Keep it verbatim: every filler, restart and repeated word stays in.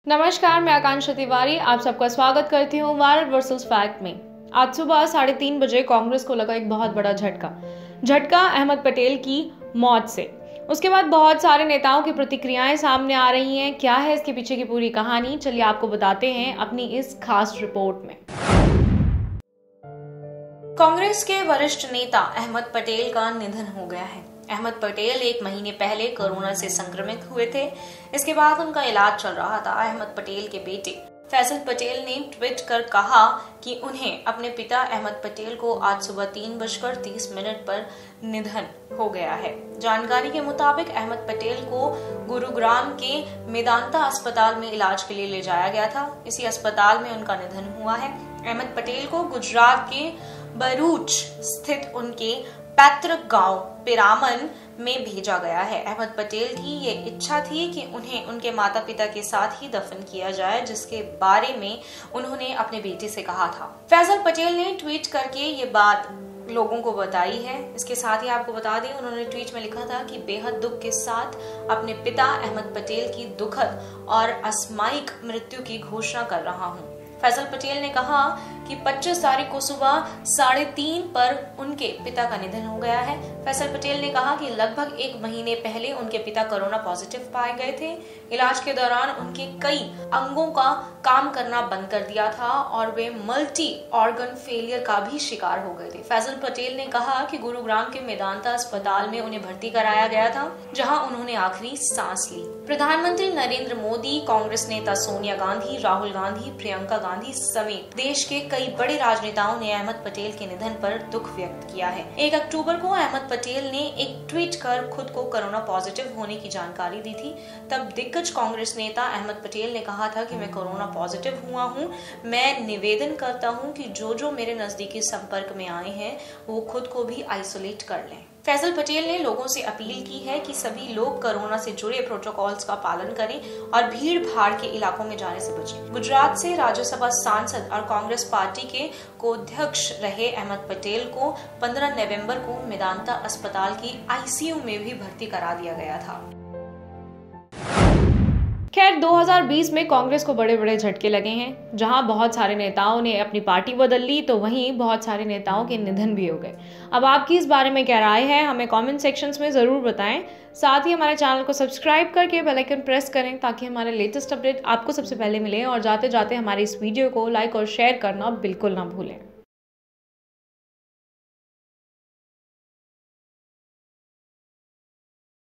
नमस्कार, मैं आकांक्षा तिवारी आप सबका स्वागत करती हूँ वायरल वर्सेस फैक्ट में। आज सुबह साढ़े तीन बजे कांग्रेस को लगा एक बहुत बड़ा झटका झटका अहमद पटेल की मौत से। उसके बाद बहुत सारे नेताओं की प्रतिक्रियाएं सामने आ रही हैं। क्या है इसके पीछे की पूरी कहानी, चलिए आपको बताते हैं अपनी इस खास रिपोर्ट में। कांग्रेस के वरिष्ठ नेता अहमद पटेल का निधन हो गया है। अहमद पटेल एक महीने पहले कोरोना से संक्रमित हुए थे। इसके बाद उनका इलाज चल रहा था। अहमद पटेल के बेटे फैसल पटेल ने ट्वीट कर कहा कि उन्हें अपने पिता अहमद पटेल को आज सुबह तीन बजकर तीस मिनट पर निधन हो गया है। जानकारी के मुताबिक अहमद पटेल को गुरुग्राम के मेदांता अस्पताल में इलाज के लिए ले जाया गया था। इसी अस्पताल में उनका निधन हुआ है। अहमद पटेल को गुजरात के भरूच स्थित उनके पैतृक गांव पिरामन में भेजा गया है। अहमद पटेल की ये इच्छा थी कि उन्हें उनके माता पिता के साथ ही दफन किया जाए, जिसके बारे में उन्होंने अपने बेटे से कहा था। फैसल पटेल ने ट्वीट करके ये बात लोगों को बताई है। इसके साथ ही आपको बता दें, उन्होंने ट्वीट में लिखा था कि बेहद दुख के साथ अपने पिता अहमद पटेल की दुखद और असामयिक मृत्यु की घोषणा कर रहा हूँ। फैसल पटेल ने कहा कि पच्चीस तारीख को सुबह साढ़े तीन पर उनके पिता का निधन हो गया है। फैसल पटेल ने कहा कि लगभग एक महीने पहले उनके पिता कोरोना पॉजिटिव पाए गए थे। इलाज के दौरान उनके कई अंगों का काम करना बंद कर दिया था और वे मल्टी ऑर्गन फेलियर का भी शिकार हो गए थे। फैसल पटेल ने कहा कि गुरुग्राम के मेदांता अस्पताल में उन्हें भर्ती कराया गया था, जहां उन्होंने आखिरी सांस ली। प्रधानमंत्री नरेंद्र मोदी, कांग्रेस नेता सोनिया गांधी, राहुल गांधी, प्रियंका गांधी समेत देश के कई बड़े राजनेताओं ने अहमद पटेल के निधन पर दुख व्यक्त किया है। एक अक्टूबर को अहमद पटेल ने एक ट्वीट कर खुद को कोरोना पॉजिटिव होने की जानकारी दी थी। तब दिग्गज कांग्रेस नेता अहमद पटेल ने कहा था कि मैं कोरोना पॉजिटिव हुआ हूं। मैं निवेदन करता हूं कि जो जो मेरे नजदीकी संपर्क में आए हैं वो खुद को भी आइसोलेट कर लें। फैसल पटेल ने लोगों से अपील की है कि सभी लोग कोरोना से जुड़े प्रोटोकॉल्स का पालन करें और भीड़ भाड़ के इलाकों में जाने से बचें। गुजरात से राज्यसभा सांसद और कांग्रेस पार्टी के कोअध्यक्ष रहे अहमद पटेल को पंद्रह नवंबर को मेदांता अस्पताल की आईसीयू में भी भर्ती करा दिया गया था। खैर, दो हज़ार बीस में कांग्रेस को बड़े बड़े झटके लगे हैं। जहां बहुत सारे नेताओं ने अपनी पार्टी बदल ली, तो वहीं बहुत सारे नेताओं के निधन भी हो गए। अब आपकी इस बारे में क्या राय है, हमें कमेंट सेक्शंस में ज़रूर बताएं। साथ ही हमारे चैनल को सब्सक्राइब करके बेल आइकन प्रेस करें ताकि हमारे लेटेस्ट अपडेट आपको सबसे पहले मिले। और जाते जाते हमारी इस वीडियो को लाइक और शेयर करना बिल्कुल ना भूलें।